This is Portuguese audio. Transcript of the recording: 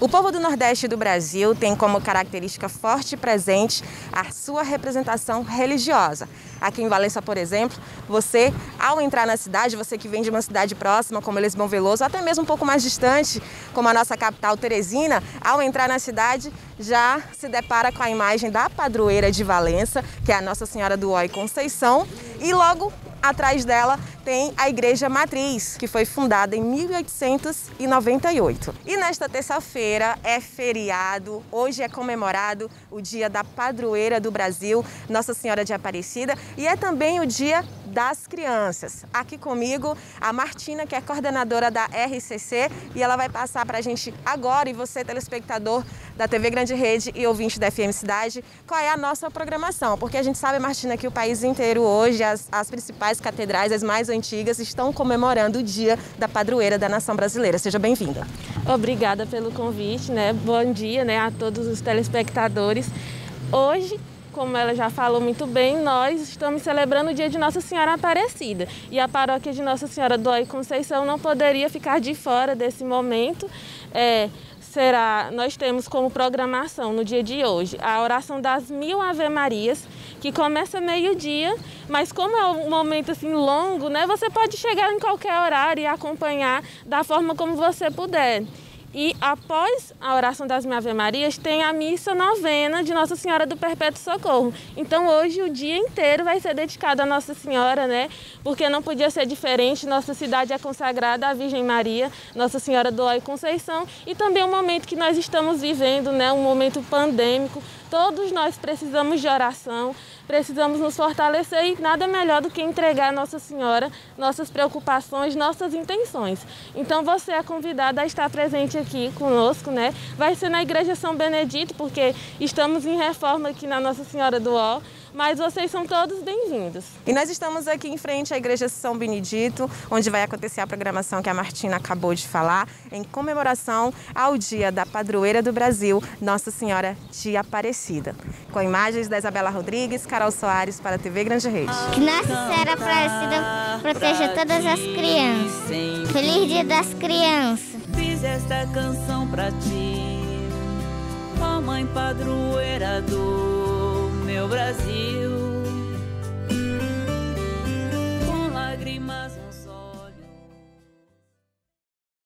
O povo do Nordeste do Brasil tem como característica forte e presente a sua representação religiosa. Aqui em Valença, por exemplo, você, ao entrar na cidade, você que vem de uma cidade próxima, como Lisboa Veloso, ou até mesmo um pouco mais distante, como a nossa capital, Teresina, ao entrar na cidade, já se depara com a imagem da padroeira de Valença, que é a Nossa Senhora do Ó e Conceição, e logo atrás dela tem a Igreja Matriz, que foi fundada em 1898. E nesta terça-feira é feriado, hoje é comemorado o Dia da Padroeira do Brasil, Nossa Senhora de Aparecida, e é também o Dia das Crianças. Aqui comigo a Martina, que é coordenadora da RCC, e ela vai passar para a gente agora, e você, telespectador da TV Grande Rede e ouvinte da FM Cidade, qual é a nossa programação. Porque a gente sabe, Martina, que o país inteiro hoje, as principais catedrais, as mais antigas, estão comemorando o Dia da Padroeira da Nação Brasileira. Seja bem-vinda. Obrigada pelo convite, Bom dia, a todos os telespectadores. Hoje, como ela já falou muito bem, nós estamos celebrando o dia de Nossa Senhora Aparecida. E a paróquia de Nossa Senhora do Ó e Conceição não poderia ficar de fora desse momento. Nós temos como programação no dia de hoje a oração das 1000 Ave-Marias, que começa meio-dia, mas como é um momento assim longo, você pode chegar em qualquer horário e acompanhar da forma como você puder. E após a oração das 1000 Ave-Marias, tem a missa novena de Nossa Senhora do Perpétuo Socorro. Então hoje o dia inteiro vai ser dedicado a Nossa Senhora, Porque não podia ser diferente. Nossa cidade é consagrada à Virgem Maria, Nossa Senhora do Ó e Conceição. E também o momento que nós estamos vivendo, um momento pandêmico. Todos nós precisamos de oração, precisamos nos fortalecer e nada melhor do que entregar a Nossa Senhora nossas preocupações, nossas intenções. Então você é convidada a estar presente aqui conosco, Vai ser na Igreja São Benedito, porque estamos em reforma aqui na Nossa Senhora do Ó, mas vocês são todos bem-vindos. E nós estamos aqui em frente à Igreja São Benedito, onde vai acontecer a programação que a Martina acabou de falar, em comemoração ao Dia da Padroeira do Brasil, Nossa Senhora de Aparecida. Com imagens da Isabela Rodrigues, Carol Soares para a TV Grande Rede. Que Nossa Senhora Aparecida proteja todas as crianças. Feliz Dia das Crianças. Fiz esta canção pra ti, ó Mãe Padroeira do meu Brasil.